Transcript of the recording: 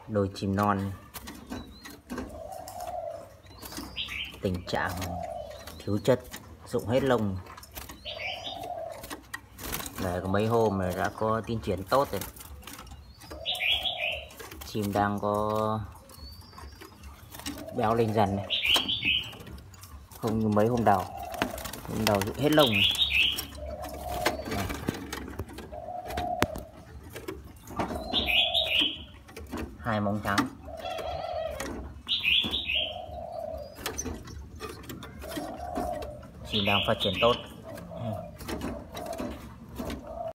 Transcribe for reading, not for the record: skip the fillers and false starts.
Đôi chim non tình trạng thiếu chất, rụng hết lông. Để có mấy hôm rồi đã có tiến triển tốt rồi. Chim đang có béo lên dần này, không như mấy hôm đầu. Hôm đầu rụng hết lông. Hai móng trắng. Chim đang phát triển tốt.